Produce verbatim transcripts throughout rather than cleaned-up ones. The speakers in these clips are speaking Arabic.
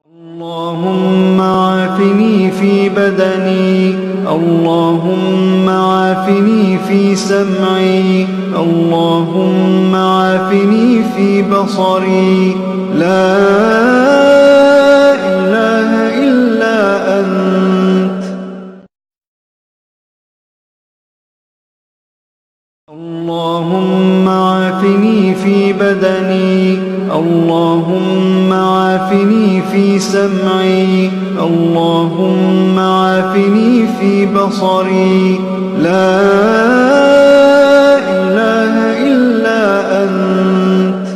اللهم عافني في بدني، اللهم عافني في سمعي، اللهم عافني في بصري. لا إله إلا أنت. اللهم عافني في بدني، اللهم عافني في سمعي، اللهم عافني في بصري. لا إله إلا أنت.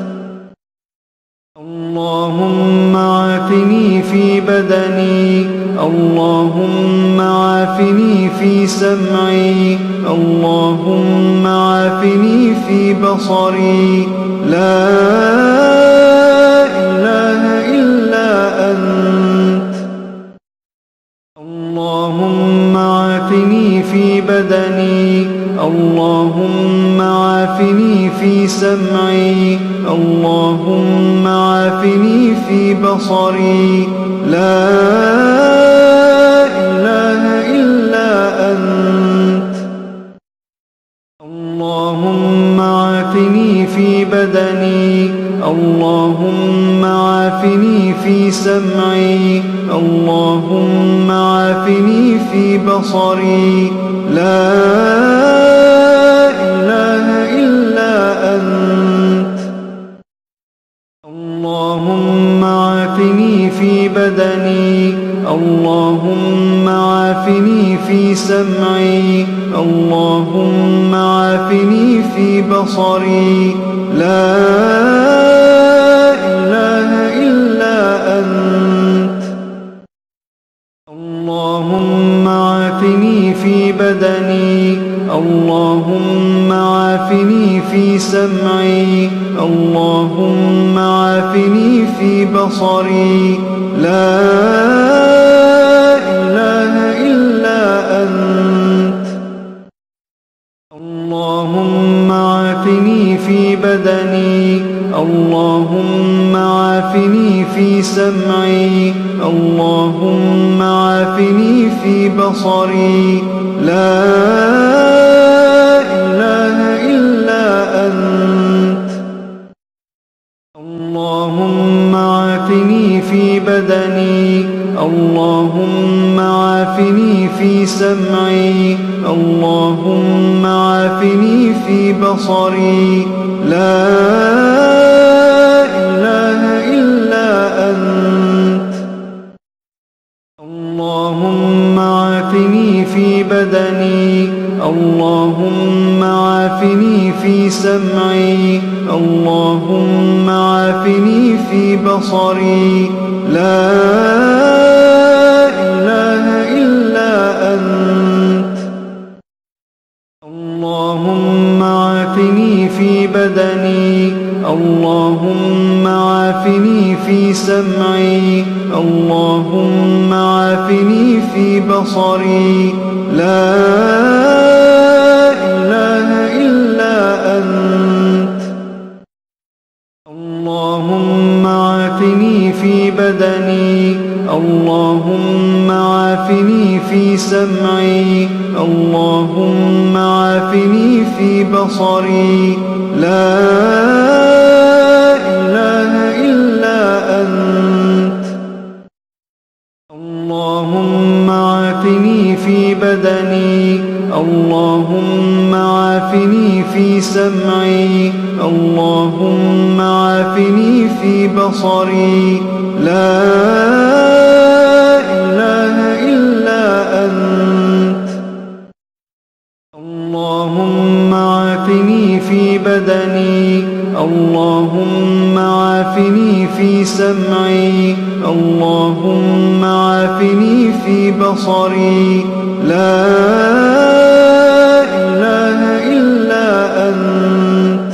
اللهم عافني في بدني، اللهم عافني في سمعي، اللهم عافني في بصري. لا إله إلا أنت. اللهم عافني في بدني، اللهم عافني في سمعي، اللهم عافني في بصري. لا إله إلا أنت. اللهم عافني في بدني، اللهم عافني في سمعي، اللهم عافني في بصري. لا إله إلا أنت. اللهم عافني في بدني، اللهم عافني في سمعي، اللهم عافني في بصري. لا إله إلا أنت. اللهم عافني في بدني، اللهم عافني في سمعي، اللهم عافني في بصري. لا إله إلا أنت. اللهم عافني في بدني، اللهم عافني في سمعي، اللهم عافني في بصري. لا إله إلا أنت. اللهم عافني في بدني، اللهم عافني في سمعي، اللهم عافني في بصري. لا إله إلا أنت. اللهم عافني في بدني، اللهم عافني في سمعي، اللهم عافني في بصري. لا إله إلا أنت. اللهم عافني في بدني، اللهم عافني في سمعي، اللهم عافني في بصري. لا إله إلا أنت. اللهم عافني في بدني، اللهم عافني في سمعي، اللهم عافني في بصري. لا إله إلا أنت. اللهم عافني في بدني، اللهم عافني في سمعي، اللهم عافني في بصري. لا إله إلا أنت. اللهم عافني في بدني، اللهم عافني في سمعي، اللهم عافني في بصري. لا إله إلا أنت.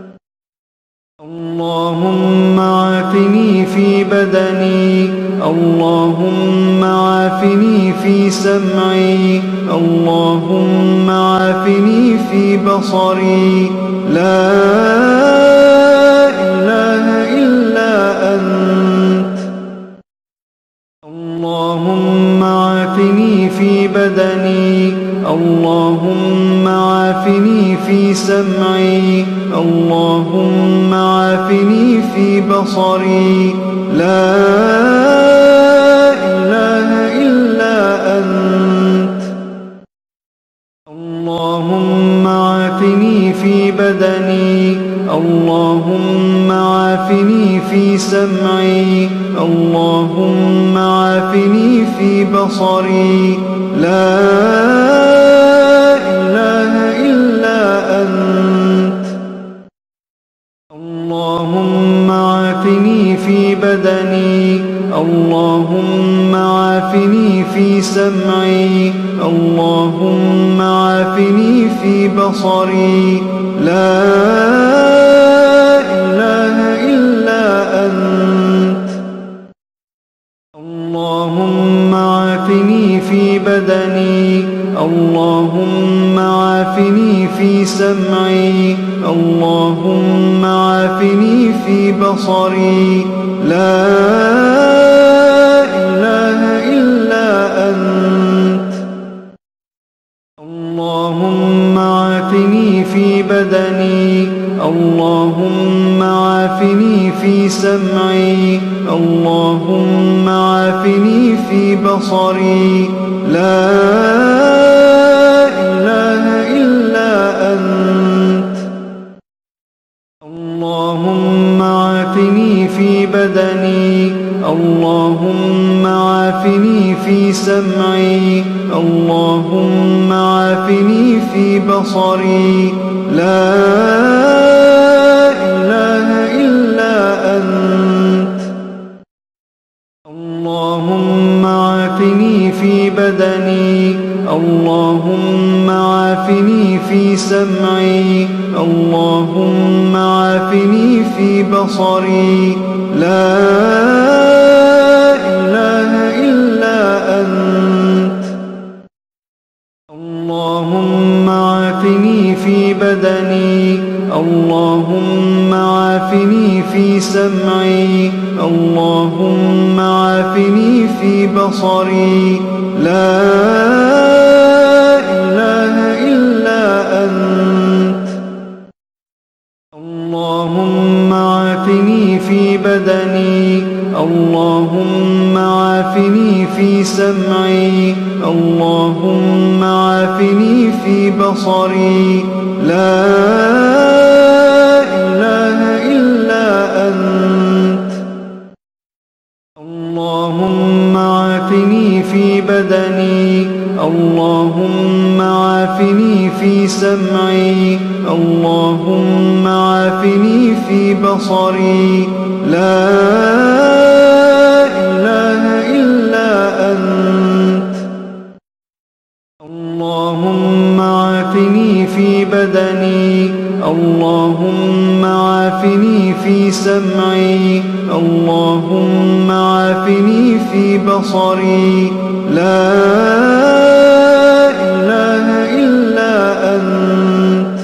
اللهم عافني في بدني، اللهم عافني في سمعي، اللهم عافني في بصري. لا إله إلا أنت. سمعي اللهم عافني في بصري لا إله إلا أنت اللهم عافني في بدني اللهم عافني في سمعي اللهم عافني في بصري لا إله إلا أنت اللهم عافني في بدني اللهم عافني في سمعي اللهم عافني في بصري لا إله إلا أنت اللهم عافني في بدني اللهم عافني في سمعي اللهم عافني في بصري لا إله إلا أنت اللهم عافني في بدني اللهم عافني في سمعي اللهم عافني في بصري لا إله إلا أنت اللهم عافني في بدني اللهم عافني في سمعي اللهم عافني في بصري لا إله إلا أنت اللهم عافني في بدني اللهم عافني في سمعي اللهم عافني في بصري لا إله إلا أنت اللهم عافني في بدني اللهم عافني في سمعي اللهم عافني في بصري لا إله إلا أنت اللهم عافني في بدني اللهم عافني في سمعي اللهم عافني في بصري لا إله إلا أنت اللهم عافني في بدني اللهم عافني في سمعي اللهم عافني في بصري لا إله إلا أنت اللهم عافني في بدني اللهم عافني في سمعي اللهم عافني في بصري لا إله إلا أنت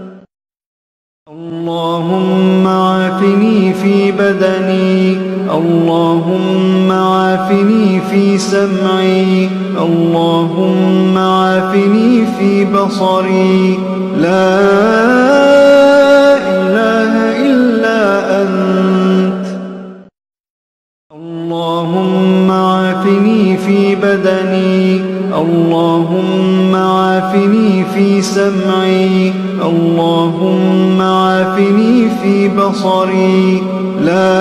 اللهم عافني في بدني اللهم عافني في سمعي اللهم عافني في بصري لا إله إلا أنت اللهم عافني في بدني اللهم عافني في سمعي اللهم عافني في بصري لا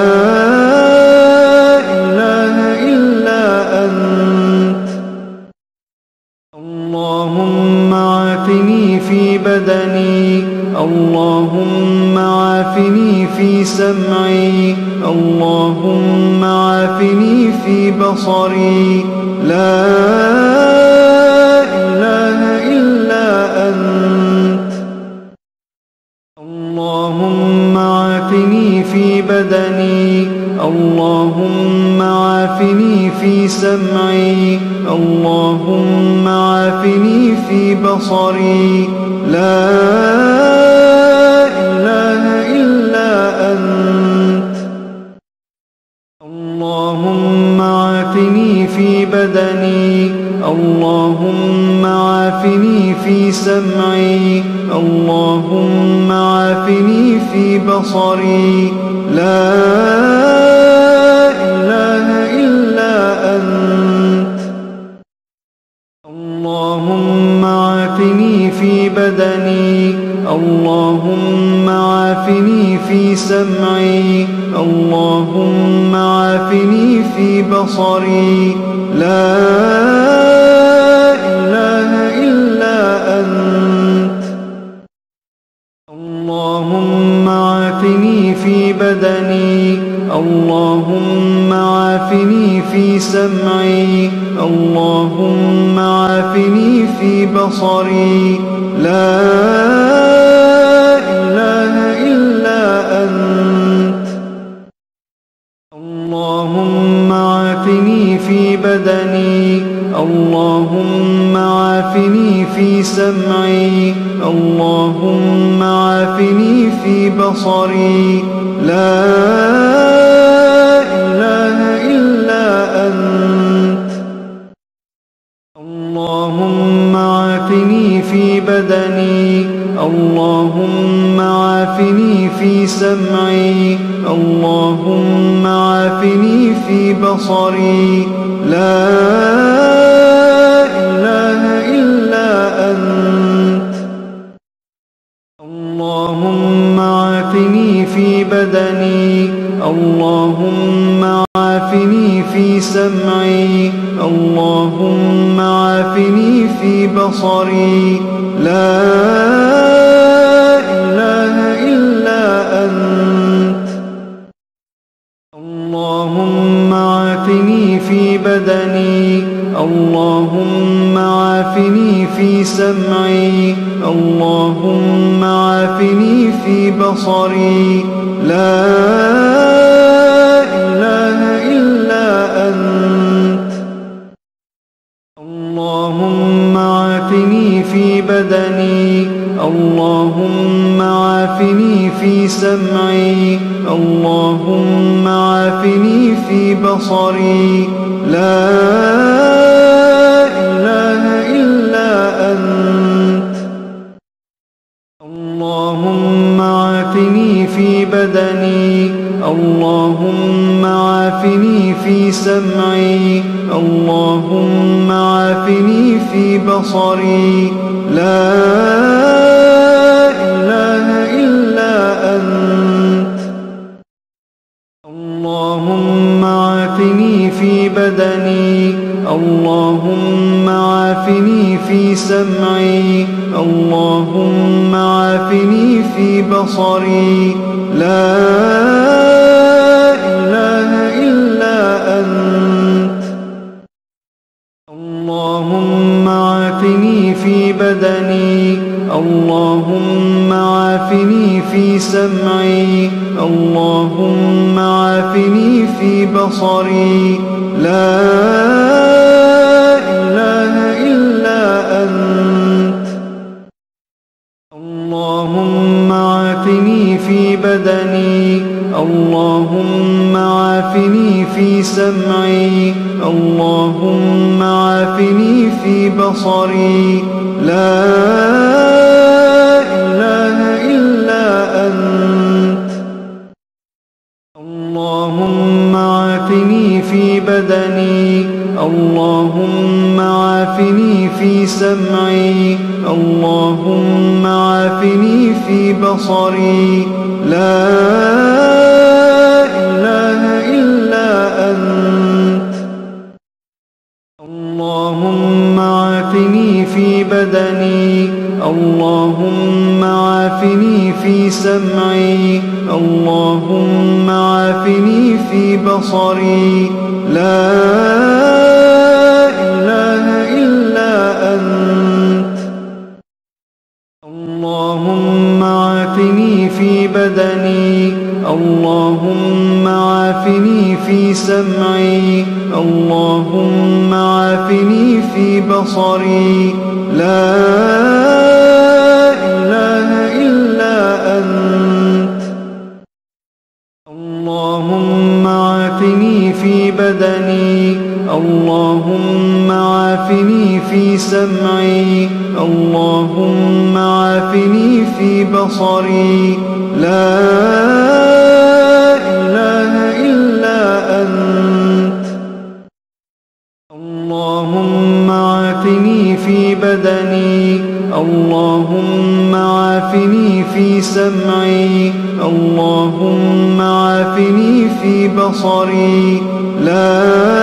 إله إلا أنت اللهم عافني في بدني اللهم عافني في سمعي اللهم عافني في بصري لا إله إلا أنت اللهم عافني في بدني اللهم عافني في سمعي اللهم عافني في بصري لا إله إلا أنت اللهم عافني في بدني اللهم عافني في سمعي اللهم عافني في بصري لا إله إلا أنت اللهم عافني في بدني اللهم عافني في سمعي اللهم عافني في بصري لا إله إلا أنت اللهم عافني في بدني اللهم عافني في سمعي اللهم عافني في بصري لا إله إلا أنت اللهم عافني في بدني اللهم عافني في سمعي اللهم عافني في بصري لا إله إلا أنت اللهم عافني في بدني اللهم عافني في سمعي اللهم عافني في بصري لا إله إلا أنت اللهم عافني في بدني اللهم عافني في سمعي اللهم عافني في بصري لا إله إلا أنت اللهم عافني في بدني اللهم عافني في سمعي اللهم عافني في بصري لا إله إلا أنت اللهم عافني في بدني اللهم عافني في سمعي اللهم عافني في بصري لا إله إلا أنت اللهم عافني في بدني اللهم عافني في سمعي اللهم عافني في بصري لا إله إلا أنت اللهم عافني في بدني اللهم عافني في سمعي اللهم عافني في بصري لا إله إلا أنت اللهم عافني في بدني اللهم عافني في سمعي اللهم عافني في بصري لا إله إلا أنت اللهم عافني في بدني اللهم عافني في سمعي اللهم عافني في بصري لا إله إلا أنت اللهم عافني في بدني اللهم عافني في سمعي اللهم عافني في بصري لا إله إلا أنت اللهم عافني في بدني اللهم عافني في سمعي اللهم عافني في بصري لا إله إلا أنت اللهم عافني في بدني اللهم عافني في سمعي اللهم عافني في بصري لا إله إلا أنت اللهم عافني في بدني اللهم عافني في سمعي اللهم عافني في بصري لا إله إلا أنت اللهم عافني في بدني اللهم عافني في سمعي اللهم عافني في بصري لا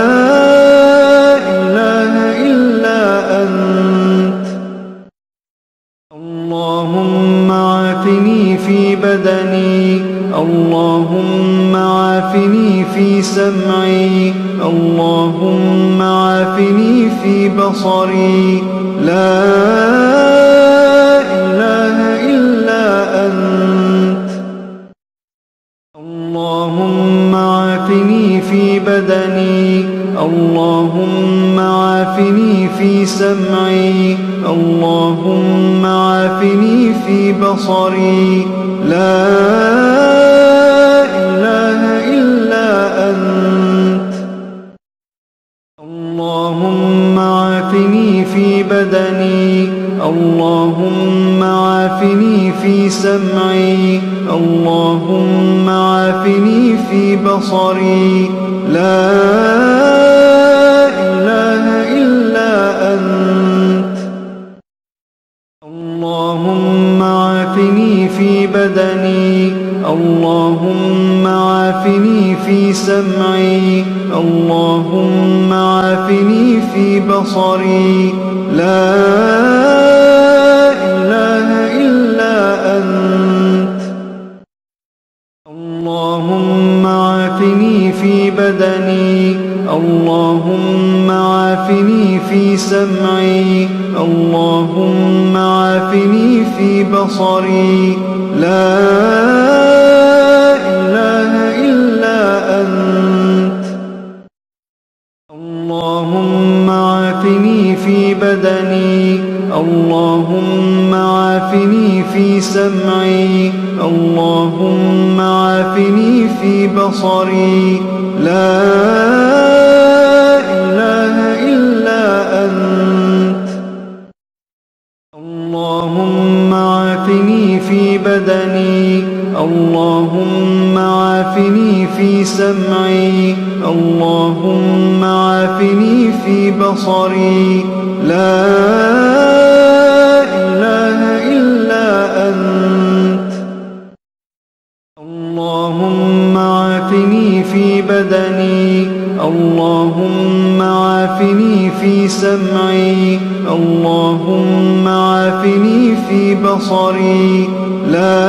إله إلا أنت اللهم عافني في بدني اللهم عافني في سمعي اللهم عافني في بصري لا إله إلا أنت اللهم عافني في بدني اللهم عافني في سمعي اللهم عافني في بصري لا إله إلا أنت اللهم عافني في بدني اللهم عافني في سمعي اللهم عافني في بصري لا إله إلا أنت اللهم عافني في بدني اللهم عافني في سمعي اللهم عافني في بصري لا إله إلا أنت اللهم عافني في بدني اللهم عافني في سمعي اللهم عافني في بصري لا إله إلا أنت اللهم عافني في بدني اللهم عافني في سمعي اللهم عافني في بصري لا إله إلا أنت اللهم عافني في بدني اللهم عافني في سمعي اللهم عافني في بصري لا إله إلا أنت اللهم عافني في بدني اللهم عافني في سمعي اللهم عافني في بصري لا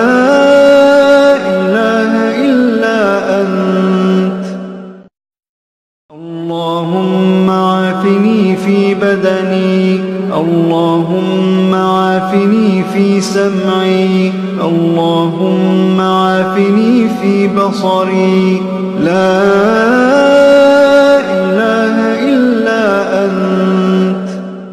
إله إلا أنت اللهم عافني في بدني اللهم عافني في سمعي اللهم عافني في بصري لا إله إلا أنت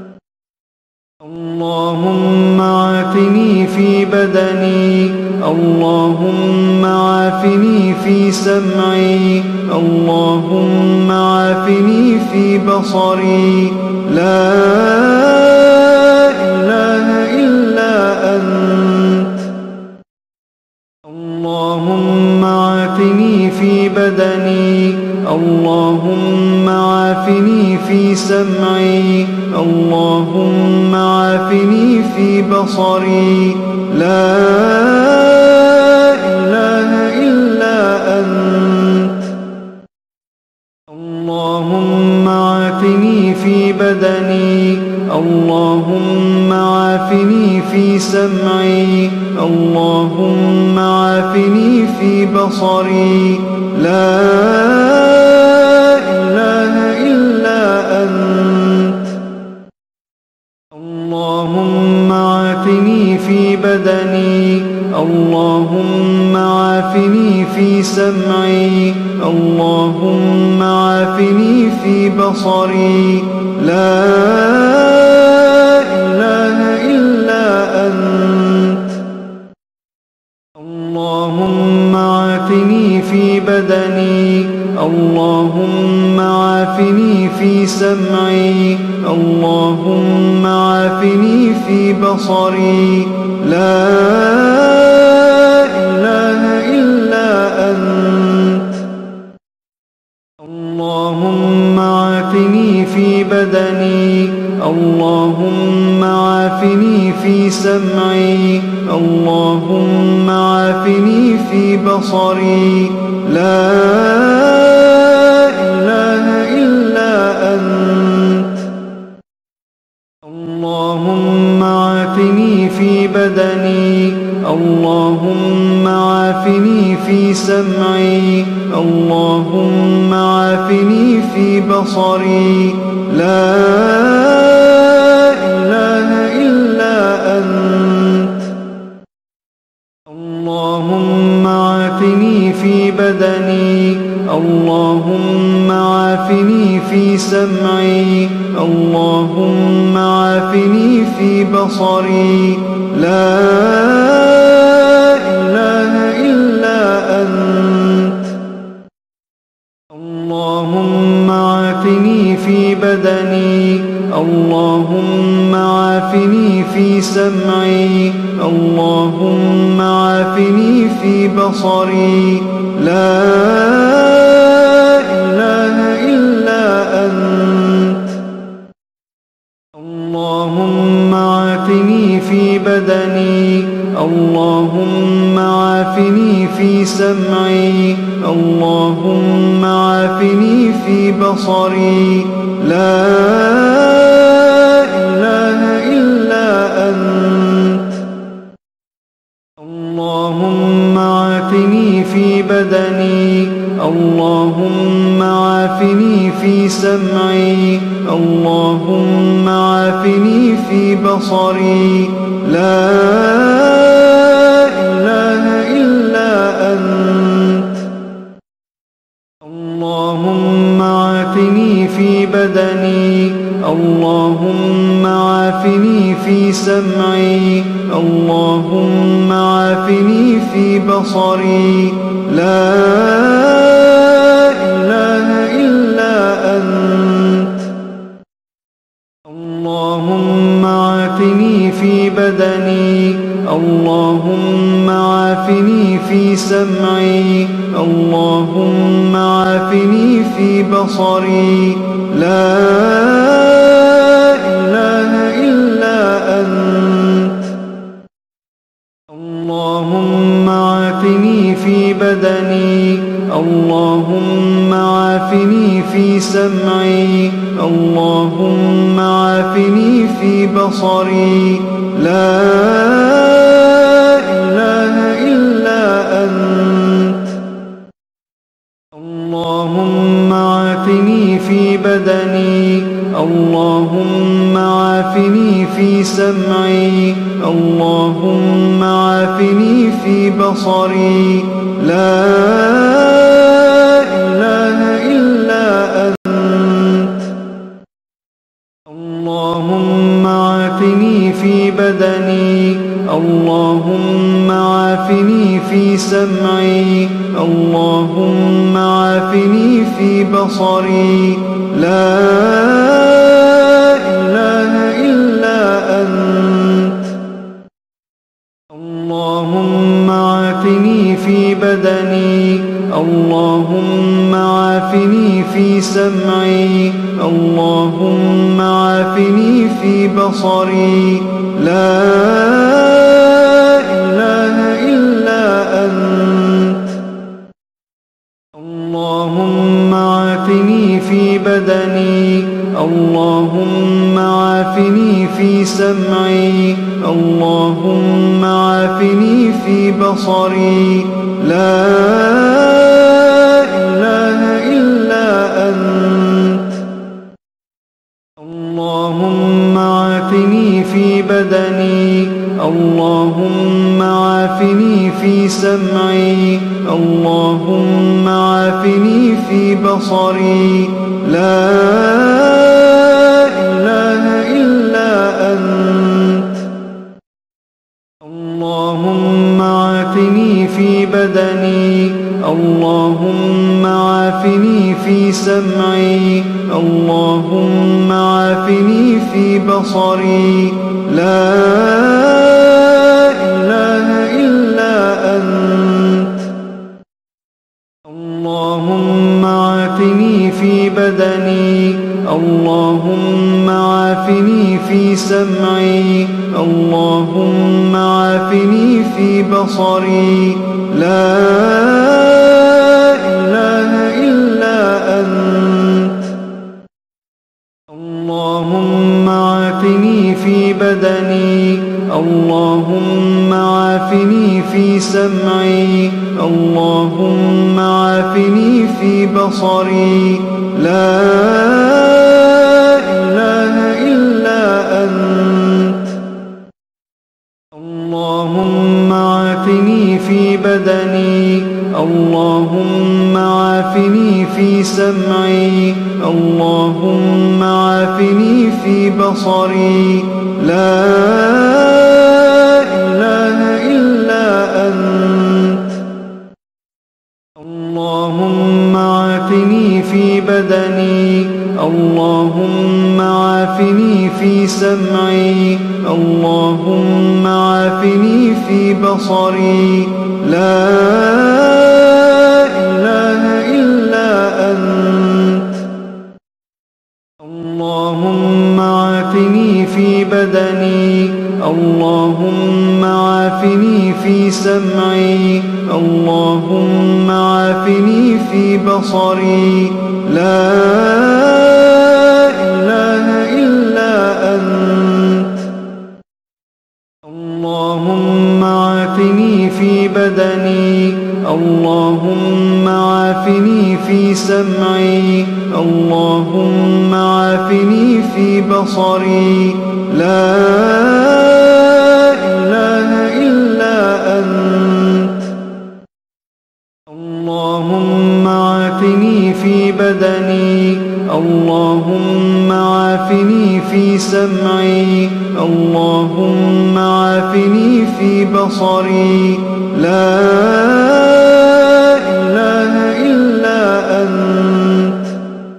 اللهم عافني في بدني اللهم عافني في سمعي اللهم عافني في بصري لا إله إلا أنت اللهم عافني في بدني اللهم عافني في سمعي اللهم عافني في بصري لا إله إلا أنت اللهم عافني في بدني اللهم عافني في سمعي اللهم عافني في بصري لا إله إلا أنت اللهم عافني في بدني اللهم عافني في سمعي اللهم عافني في بصري لا إله إلا أنت اللهم عافني في بدني اللهم عافني في سمعي اللهم عافني في بصري لا إله إلا أنت اللهم عافني في بدني اللهم عافني في سمعي اللهم عافني في بصري لا إله إلا أنت اللهم عافني في بدني اللهم عافني في سمعي اللهم عافني في بصري لا إله إلا أنت اللهم عافني في بدني اللهم عافني في سمعي اللهم عافني في بصري لا إله إلا أنت اللهم عافني في بدني اللهم عافني في سمعي اللهم عافني في بصري لا إله إلا أنت اللهم عافني في بدني اللهم عافني في سمعي اللهم عافني في بصري لا إله إلا أنت اللهم عافني في بدني اللهم عافني في سمعي اللهم عافني في بصري لا إله إلا أنت اللهم عافني في بدني اللهم عافني في سمعي اللهم عافني في بصري لا إله إلا أنت اللهم عافني في بدني اللهم عافني في سمعي اللهم عافني في بصري لا إله إلا أنت اللهم عافني في بدني اللهم عافني في سمعي اللهم عافني في بصري لا إله إلا أنت اللهم عافني في بدني اللهم عافني في سمعي اللهم عافني في بصري لا إله إلا أنت اللهم عافني في بدني اللهم عافني في سمعي اللهم عافني في بصري لا إله إلا أنت اللهم عافني في بدني اللهم عافني في سمعي اللهم عافني في بصري لا إله إلا أنت اللهم عافني في بدني اللهم عافني في سمعي اللهم عافني في بصري لا إله إلا أنت اللهم عافني في بدني اللهم عافني في سمعي اللهم عافني في بصري لا إله إلا أنت اللهم عافني في بدني اللهم عافني عافني في سمعي اللهم عافني في بصري لا إله إلا أنت اللهم عافني في بدني اللهم عافني في سمعي اللهم عافني في بصري لا إله إلا أنت اللهم عافني في بدني اللهم عافني في سمعي اللهم عافني في بصري لا إله إلا أنت اللهم عافني في بدني اللهم عافني في سمعي اللهم عافني في بصري لا إله إلا أنت اللهم عافني في بدني اللهم عافني في سمعي اللهم عافني في بصري لا إله إلا أنت اللهم عافني في بدني اللهم عافني في سمعي اللهم عافني في بصري لا إله إلا أنت اللهم عافني في بدني اللهم عافني في سمعي اللهم عافني في بصري لا إله إلا أنت اللهم عافني في بدني اللهم عافني في سمعي اللهم عافني في بصري لا إله إلا أنت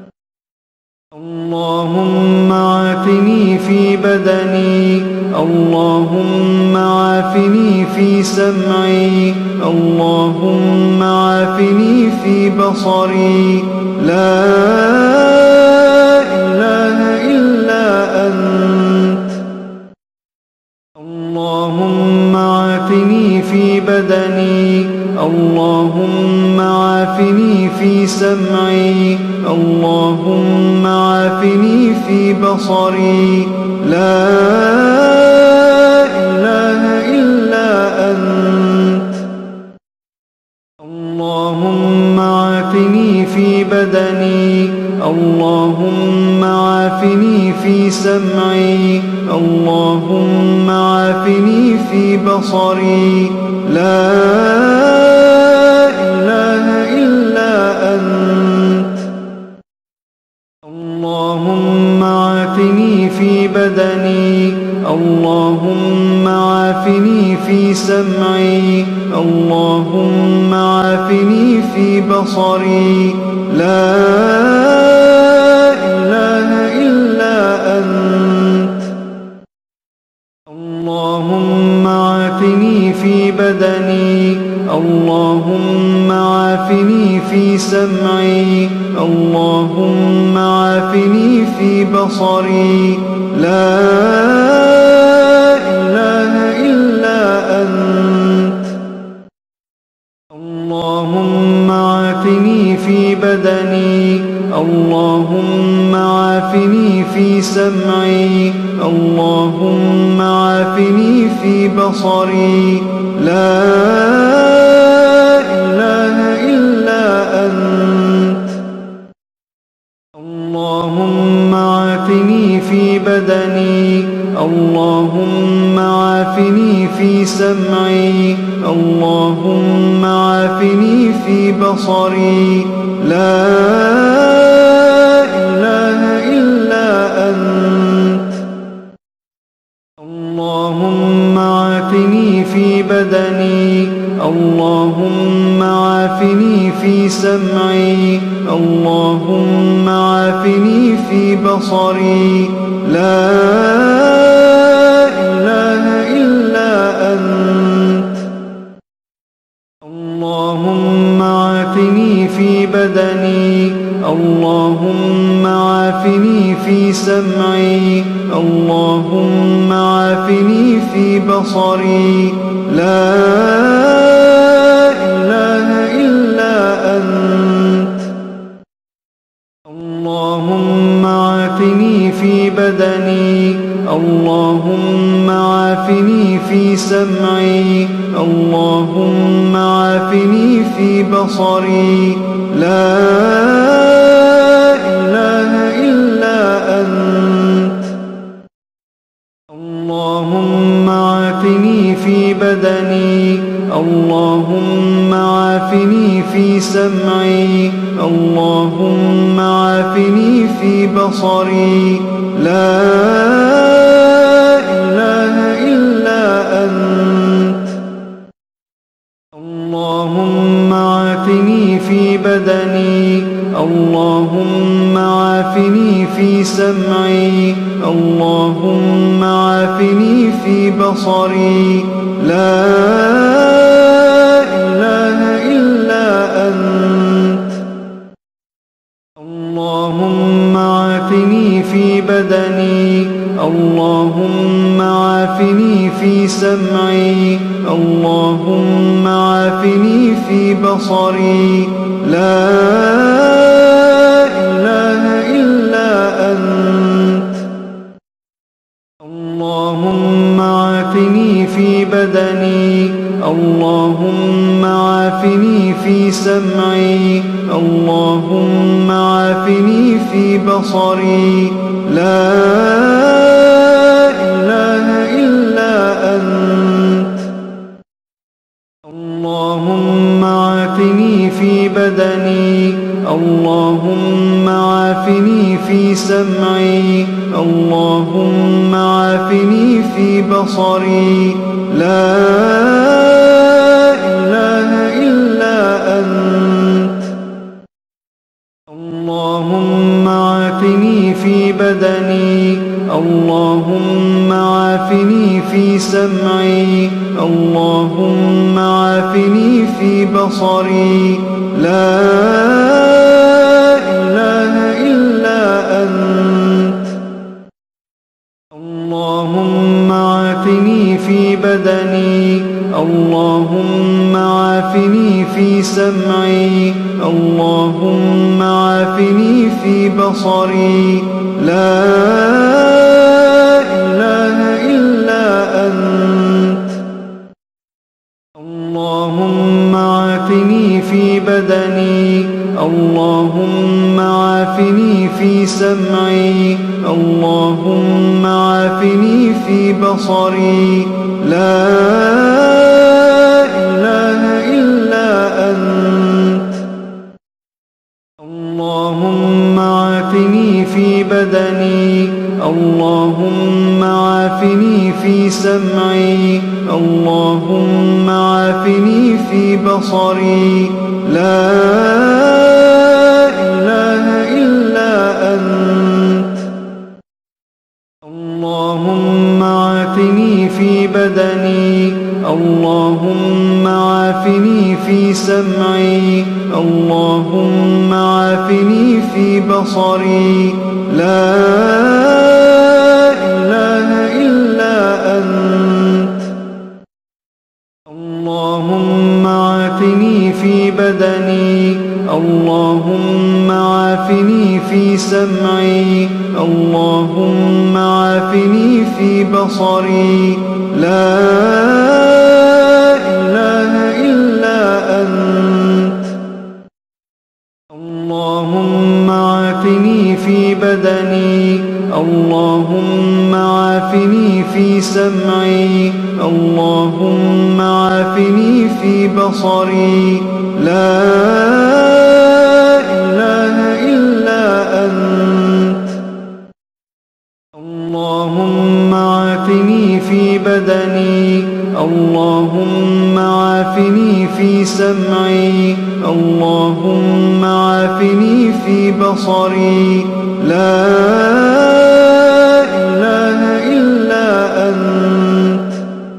اللهم عافني في بدني اللهم عافني في سمعي اللهم عافني في بصري لا إله إلا أنت اللهم عافني في بدني اللهم عافني في سمعي اللهم عافني في بصري لا إله إلا أنت اللهم عافني في بدني اللهم عافني في سمعي اللهم عافني في بصري لا إله إلا أنت اللهم عافني في بدني اللهم عافني في سمعي اللهم عافني في بصري لا إله إلا أنت اللهم عافني في بدني اللهم عافني في سمعي اللهم عافني في بصري لا إله إلا أنت اللهم عافني في بدني اللهم عافني في سمعي اللهم عافني في بصري لا إله إلا أنت اللهم عافني في بدني اللهم عافني في سمعي اللهم عافني في بصري لا إله إلا أنت اللهم عافني في بدني اللهم عافني في سمعي اللهم اللهم عافني في بصري لا إله إلا أنت اللهم عافني في بدني اللهم عافني في سمعي اللهم عافني في بصري لا إله إلا أنت اللهم عافني في بدني اللهم عافني في سمعي اللهم عافني في بصري لا إله إلا أنت اللهم عافني في بدني اللهم عافني في سمعي اللهم عافني في بصري لا إله إلا أنت اللهم عافني في بدني اللهم عافني في سمعي اللهم عافني في بصري لا إله إلا أنت اللهم عافني في بدني اللهم عافني في سمعي اللهم عافني في بصري لا إله إلا أنت اللهم عافني في بدني اللهم عافني في سمعي اللهم عافني في بصري لا إله إلا أنت اللهم عافني في بدني اللهم عافني في سمعي اللهم عافني في بصري لا إله إلا أنت اللهم عافني في بدني اللهم عافني في سمعي اللهم عافني في بصري لا إله إلا أنت اللهم عافني في بدني اللهم عافني في سمعي اللهم عافني في بصري لا إله إلا أنت اللهم عافني في بدني اللهم عافني في سمعي اللهم عافني في بصري لا إله إلا أنت اللهم عافني في بدني اللهم عافني في سمعي اللهم عافني في بصري لا إله إلا أنت اللهم عافني في بدني اللهم عافني في سمعي اللهم عافني في بصري لا إله إلا أنت اللهم عافني في بدني اللهم عافني في سمعي اللهم عافني في بصري لا إله إلا أنت اللهم عافني في بدني اللهم عافني في سمعي اللهم عافني في بصري لا إله إلا أنت اللهم عافني في بدني اللهم عافني في سمعي اللهم عافني في بصري لا إله إلا أنت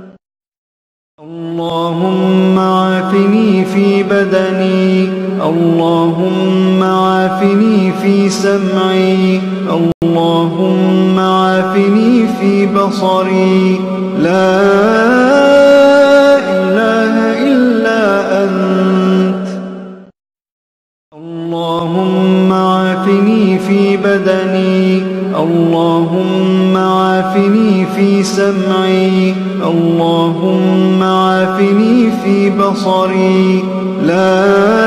اللهم عافني في بدني اللهم عافني في سمعي اللهم عافني في بصري لا إله إلا أنت اللهم عافني في بدني اللهم عافني في سمعي اللهم عافني في بصري لا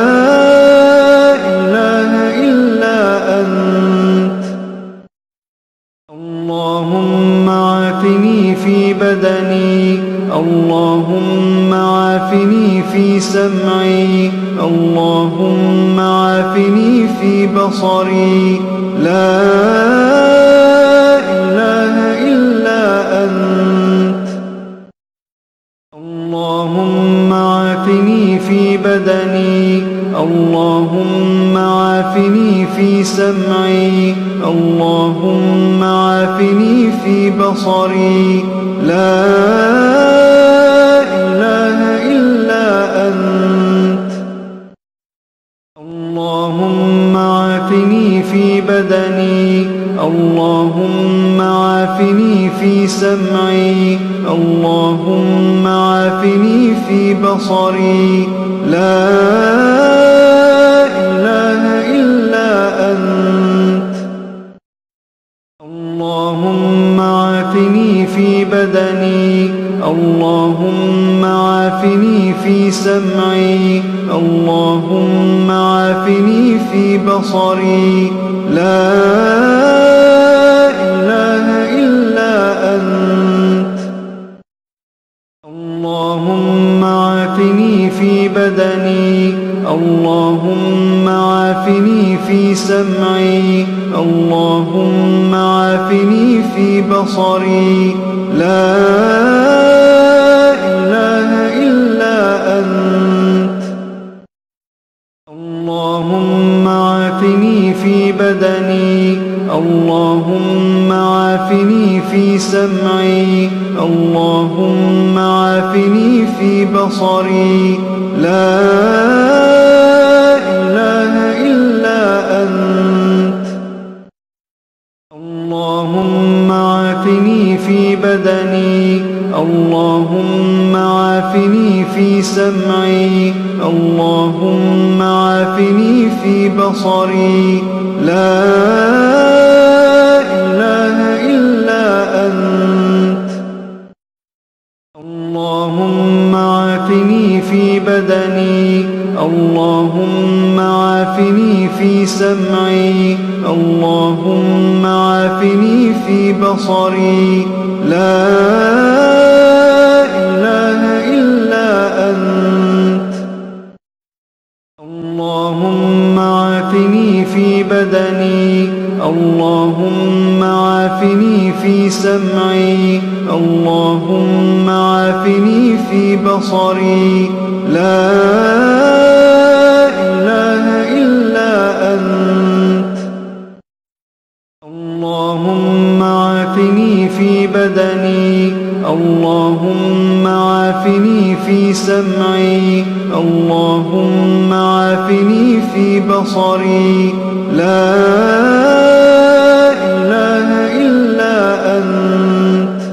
إله إلا أنت اللهم عافني في بدني اللهم عافني في سمعي اللهم عافني في بصري لا إله إلا أنت اللهم عافني في بدني اللهم عافني في سمعي اللهم عافني في بصري لا إله إلا أنت اللهم عافني في بدني اللهم عافني في سمعي اللهم عافني في بصري لا إله إلا أنت اللهم عافني في بدني اللهم عافني في سمعي اللهم عافني في بصري لا إله إلا أنت اللهم عافني في بدني اللهم عافني في سمعي اللهم عافني في بصري لا إله إلا أنت اللهم عافني في بدني اللهم عافني في سمعي اللهم عافني في بصري لا إله إلا أنت اللهم عافني في بدني اللهم عافني في سمعي اللهم عافني في بصري لا إله إلا أنت اللهم عافني في بدني اللهم عافني في سمعي اللهم عافني في بصري لا إله إلا أنت اللهم عافني في بدني اللهم عافني في سمعي اللهم عافني في بصري لا إله إلا أنت اللهم عافني في بدني اللهم عافني في سمعي اللهم عافني في بصري لا إله إلا أنت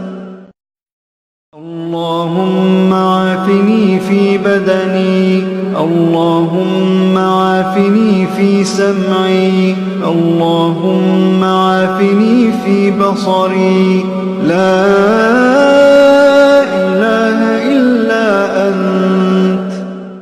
اللهم عافني في بدني اللهم عافني في سمعي اللهم عافني في بصري لا إله إلا أنت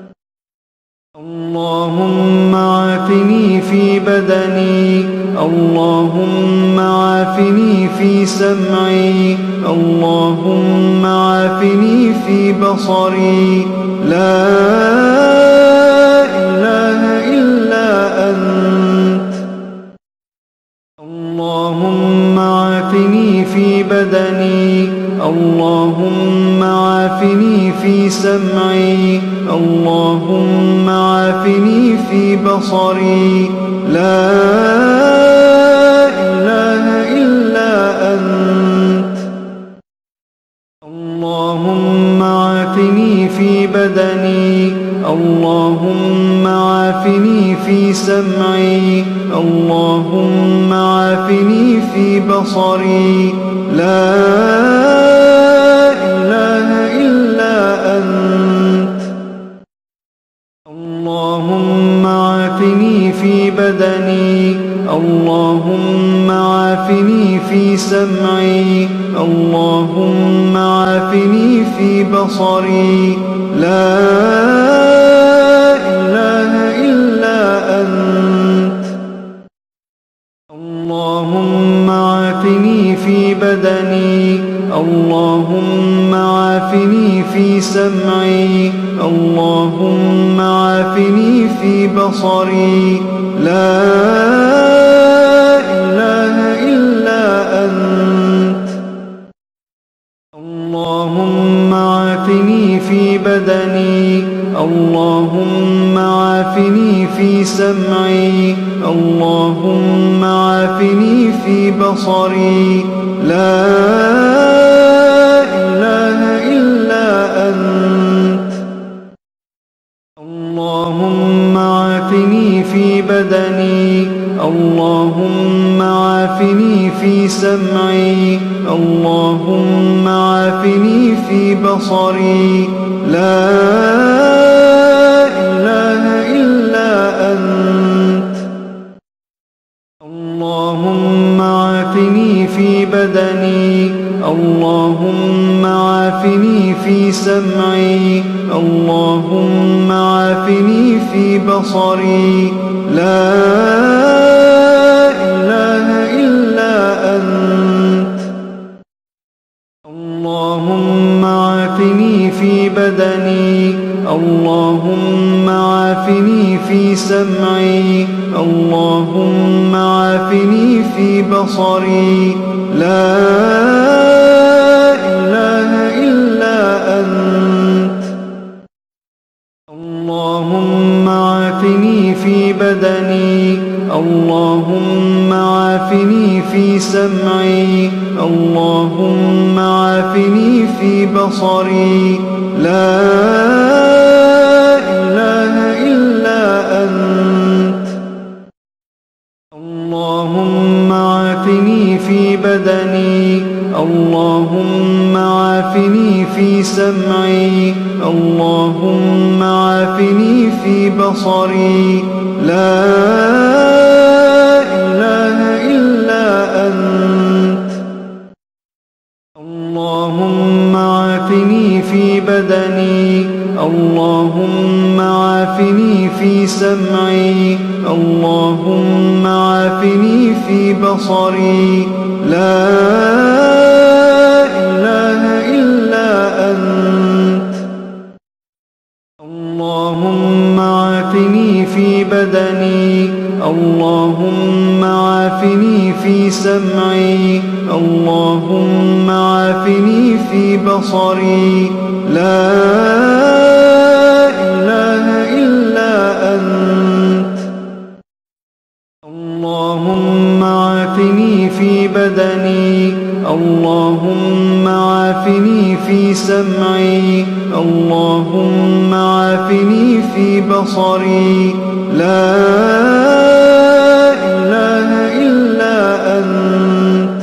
اللهم عافني في بدني اللهم عافني في سمعي اللهم عافني في بصري لا إله إلا أنت اللهم عافني في بدني اللهم عافني في سمعي اللهم عافني في بصري لا إله إلا أنت. اللهم عافني في بدني، اللهم عافني في سمعي، اللهم عافني في بصري. لا إله إلا أنت. اللهم عافني في بدني، اللهم عافني في سمعي، اللهم عافني في بصري. لا إله إلا أنت. اللهم عافني في بدني، اللهم عافني في سمعي، اللهم عافني في بصري. لا إله إلا أنت. اللهم عافني في بدني، اللهم عافني في سمعي، اللهم عافني في بصري. لا إله إلا أنت. اللهم عافني في بدني، اللهم عافني في سمعي، اللهم عافني في بصري. لا إله إلا أنت. اللهم عافني في بدني، اللهم عافني في سمعي، اللهم عافني في بصري. لا إله إلا أنت. اللهم عافني في بدني، اللهم عافني في سمعي، اللهم عافني في بصري. لا إله إلا أنت. اللهم عافني في بدني، اللهم عافني في سمعي، اللهم عافني في بصري. لا إله إلا أنت. اللهم عافني في بدني، اللهم عافني في سمعي، اللهم عافني في بصري. لا إله إلا أنت. اللهم عافني في بدني، اللهم عافني في سمعي، اللهم عافني في بصري. لا إله إلا أنت. اللهم عافني في بدني، اللهم عافني في سمعي، اللهم عافني في بصري. لا إله إلا أنت. اللهم عافني في بدني، اللهم عافني في سمعي، اللهم عافني في بصري. لا إله إلا أنت.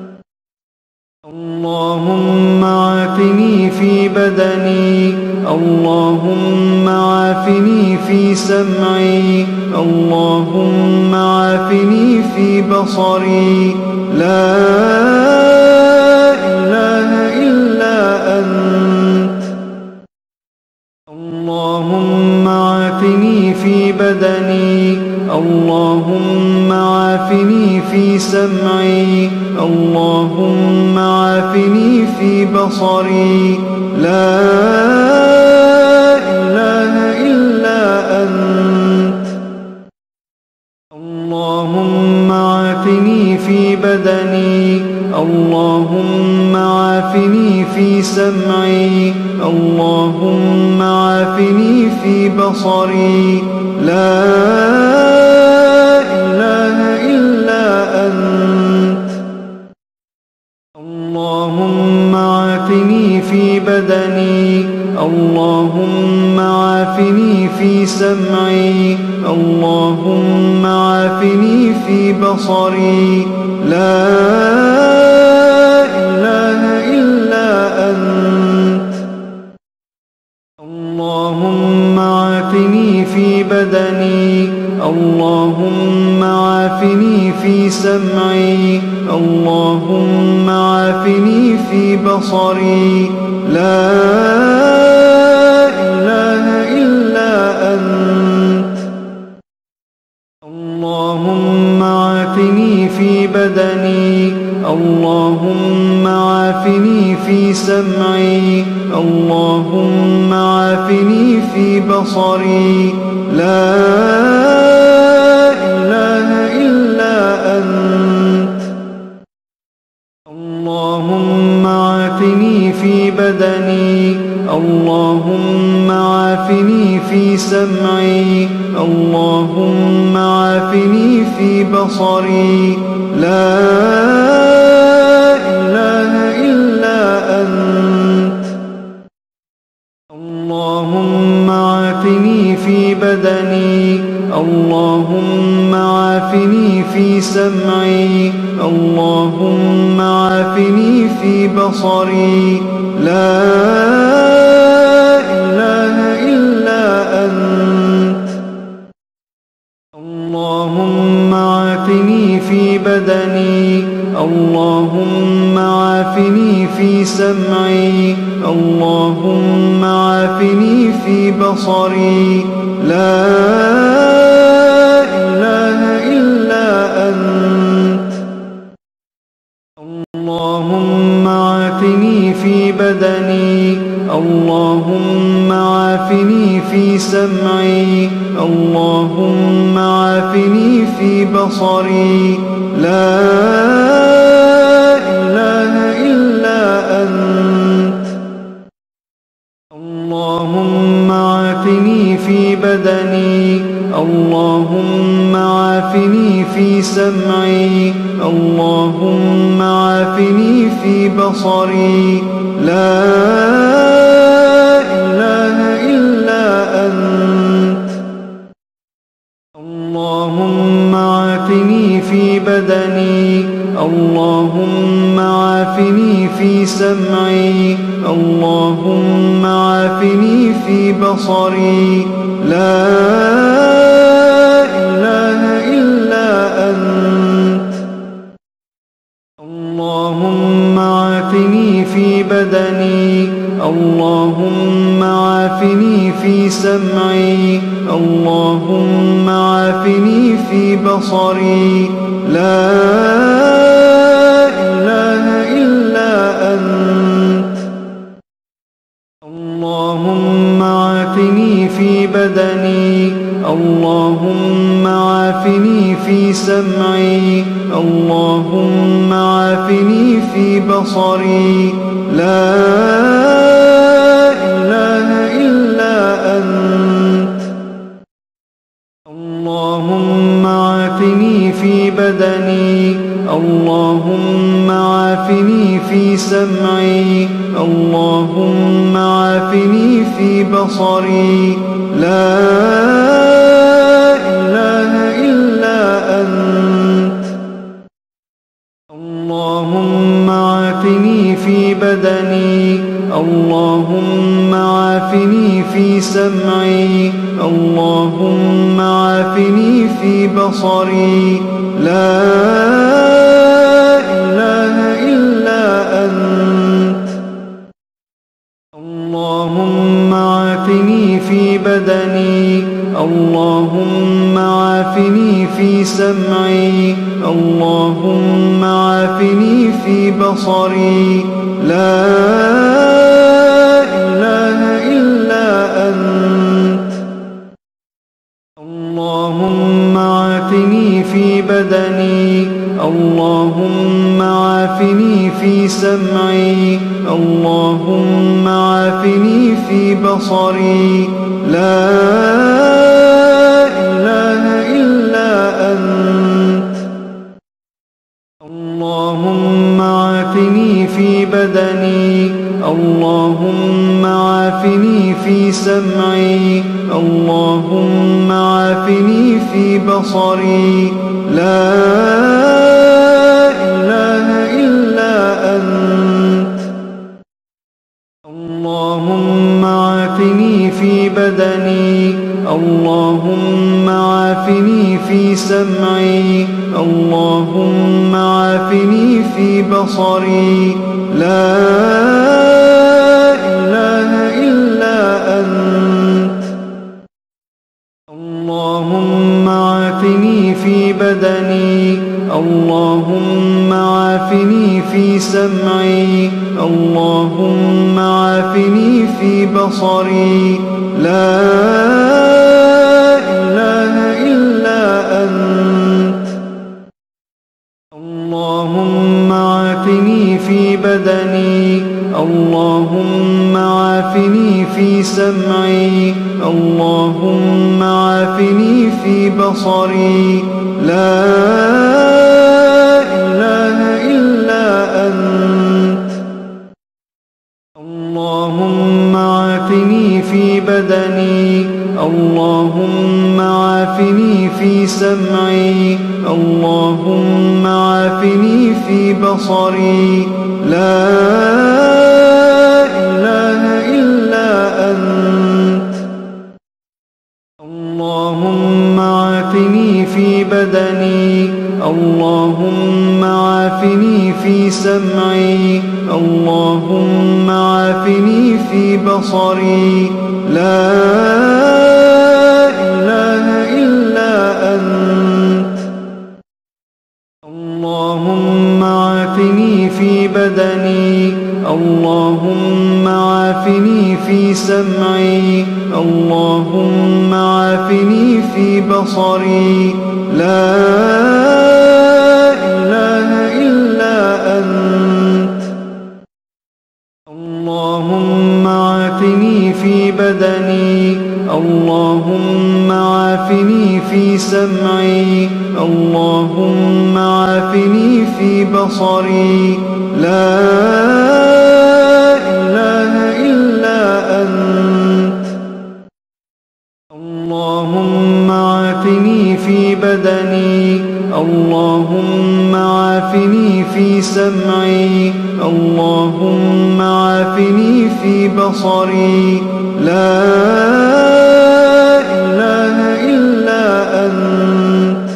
اللهم عافني في بدني، اللهم عافني في سمعي، اللهم عافني في بصري. لا إله إلا أنت. اللهم عافني في بدني، اللهم عافني في سمعي، اللهم عافني في بصري. لا إله إلا أنت. اللهم عافني في بدني، اللهم عافني في سمعي، اللهم عافني في بصري. لا بدني اللهم عافني في سمعي اللهم عافني في بصري لا إله إلا أنت اللهم عافني في بدني اللهم عافني في سمعي اللهم عافني في بصري لا إله إلا أنت اللهم عافني في بدني اللهم عافني في سمعي اللهم عافني في بصري لا إله إلا أنت اللهم عافني في بدني اللهم عافني في سمعي اللهم عافني في بصري لا إله إلا أنت اللهم عافني في بدني اللهم عافني في سمعي اللهم عافني في بصري لا إله إلا أنت اللهم عافني في بدني اللهم عافني في سمعي اللهم عافني في بصري لا إله إلا أنت اللهم عافني في بدني اللهم عافني في سمعي اللهم عافني في بصري لا إله إلا أنت اللهم عافني في بدني اللهم عافني في سمعي اللهم عافني في بصري لا إله إلا أنت اللهم عافني في بدني اللهم عافني في سمعي اللهم عافني في بصري لا إله إلا أنت اللهم عافني في بدني اللهم عافني في سمعي اللهم عافني في بصري لا إله إلا أنت اللهم عافني في بدني اللهم عافني في سمعي اللهم عافني في بصري لا إله إلا أنت اللهم عافني في بدني اللهم عافني في سمعي اللهم عافني في بصري لا إله إلا أنت اللهم عافني في بدني اللهم عافني في سمعي اللهم عافني في بصري لا إله إلا أنت اللهم عافني في بدني اللهم عافني في سمعي اللهم عافني في بصري لا إله إلا أنت اللهم عافني في بدني اللهم عافني في سمعي اللهم عافني في بصري لا إله إلا أنت اللهم عافني في بدني اللهم عافني في سمعي اللهم عافني في بصري لا إله إلا أنت اللهم عافني في بدني اللهم عافني في سمعي اللهم عافني في بصري لا إله إلا أنت اللهم عافني في بدني اللهم عافني في سمعي اللهم عافني في بصري لا إله إلا أنت اللهم عافني في بدني اللهم عافني في سمعي اللهم عافني في بصري لا إله إلا أنت اللهم عافني في بدني اللهم عافني في سمعي اللهم عافني في بصري لا إله إلا أنت اللهم عافني في بدني اللهم عافني في سمعي اللهم عافني في بصري لا إله إلا أنت اللهم عافني في بدني اللهم عافني في سمعي اللهم عافني في بصري لا إله إلا أنت اللهم عافني في بدني اللهم عافني في سمعي اللهم عافني في بصري لا إله إلا أنت اللهم عافني في بدني اللهم عافني في سمعي اللهم عافني في بصري لا إله إلا أنت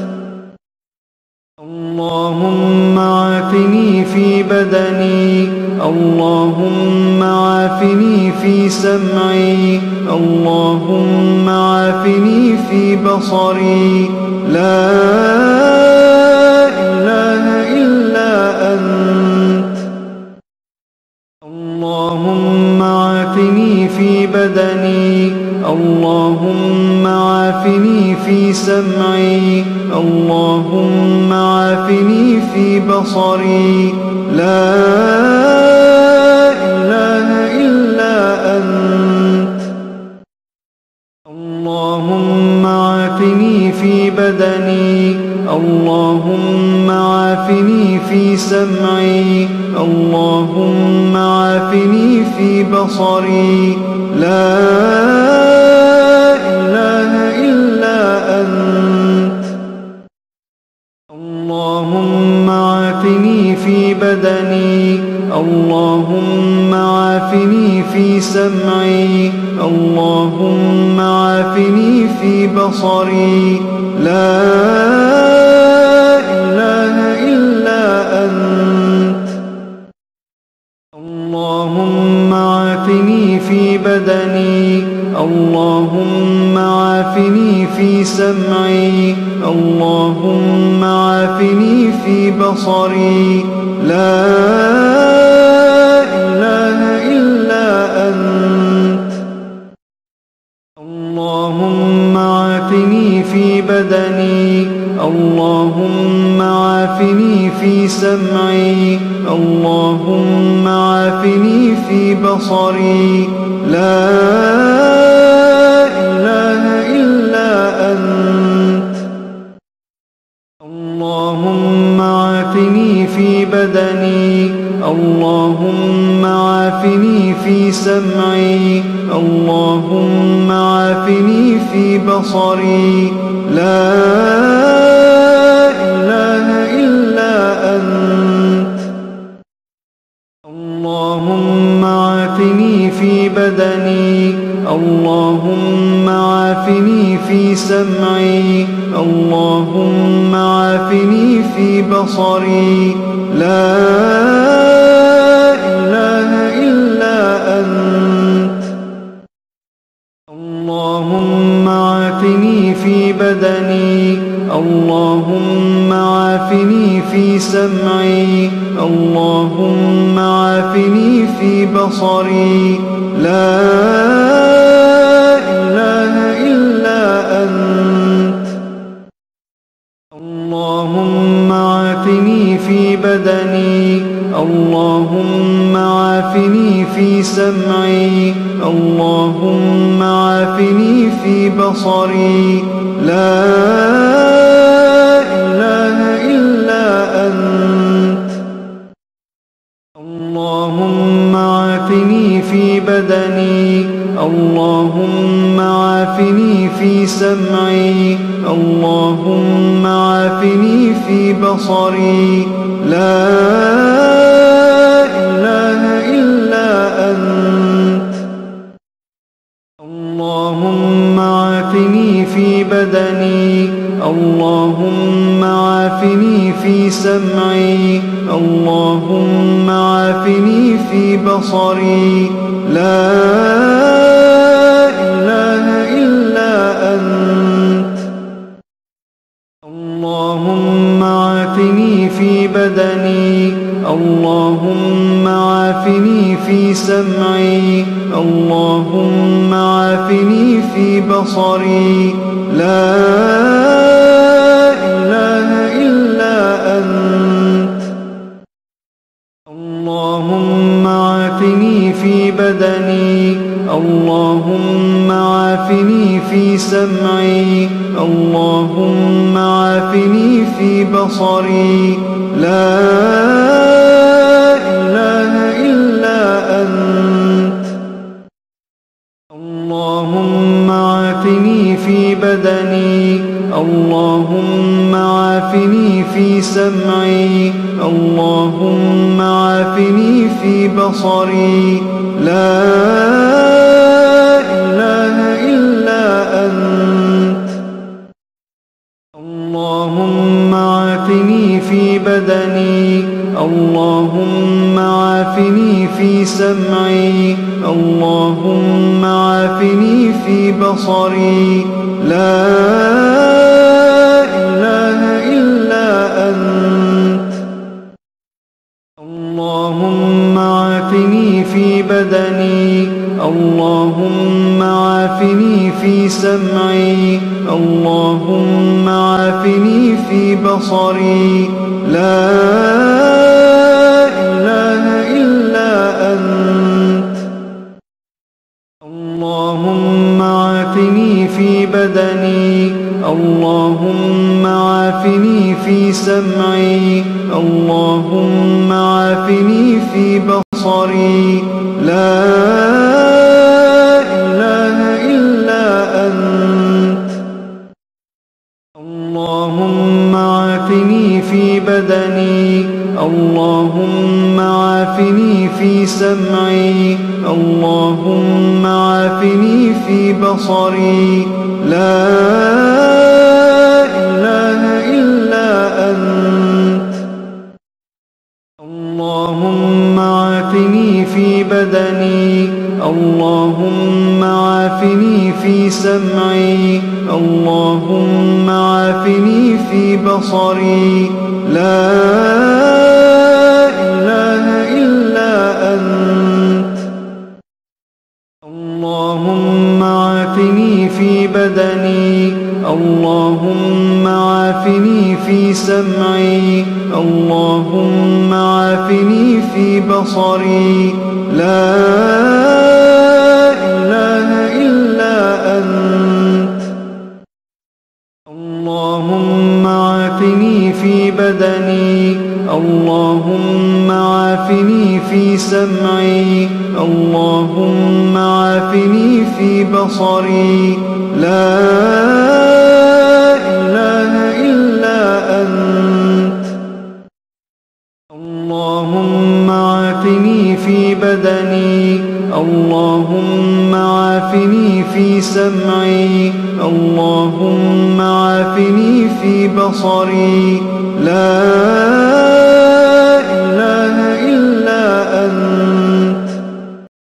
اللهم عافني في بدني اللهم عافني في سمعي اللهم عافني في بصري لا إله إلا أنت اللهم عافني في بدني اللهم عافني في سمعي اللهم عافني في بصري لا إله إلا أنت اللهم عافني في بدني اللهم عافني في سمعي اللهم عافني في بصري لا إله إلا أنت اللهم عافني في بدني اللهم عافني في سمعي اللهم عافني في بصري لا إله إلا أنت اللهم عافني في بدني اللهم عافني في سمعي اللهم عافني في بصري لا إله إلا أنت اللهم عافني في بدني اللهم عافني في سمعي اللهم عافني في بصري لا إله إلا أنت اللهم عافني في بدني اللهم عافني في سمعي اللهم عافني في بصري لا إله إلا أنت اللهم عافني في بدني اللهم عافني في سمعي اللهم عافني في بصري لا إله إلا أنت اللهم عافني في بدني اللهم عافني في سمعي اللهم عافني في بصري لا إله إلا أنت اللهم عافني في بدني اللهم عافني في سمعي اللهم عافني في بصري لا إله إلا أنت اللهم عافني في بدني اللهم عافني في سمعي اللهم عافني في بصري لا إله إلا أنت اللهم عافني في بدني اللهم عافني في سمعي اللهم عافني في بصري لا إله إلا أنت اللهم عافني في بدني اللهم عافني في سمعي اللهم عافني في بصري لا إله إلا أنت اللهم عافني في بدني اللهم عافني في سمعي اللهم عافني في بصري لا إله إلا أنت اللهم عافني في بدني اللهم عافني في سمعي اللهم عافني في بصري لا إله إلا أنت اللهم عافني في بدني اللهم عافني في سمعي اللهم عافني في بصري لا إله إلا أنت اللهم عافني في بدني اللهم عافني في سمعي اللهم عافني في بصري لا إله إلا أنت اللهم عافني في بدني اللهم عافني في سمعي اللهم عافني في بصري لا إله إلا أنت اللهم عافني في بدني اللهم عافني في سمعي اللهم عافني في بصري لا إله إلا أنت اللهم عافني في بدني اللهم عافني في سمعي اللهم عافني في بصري لا إله إلا أنت اللهم عافني في بدني اللهم عافني في سمعي اللهم عافني في بصري لا إله إلا أنت اللهم عافني في بدني اللهم عافني في سمعي اللهم عافني في بصري لا إله إلا أنت اللهم عافني في بدني اللهم عافني في سمعي اللهم عافني في بصري لا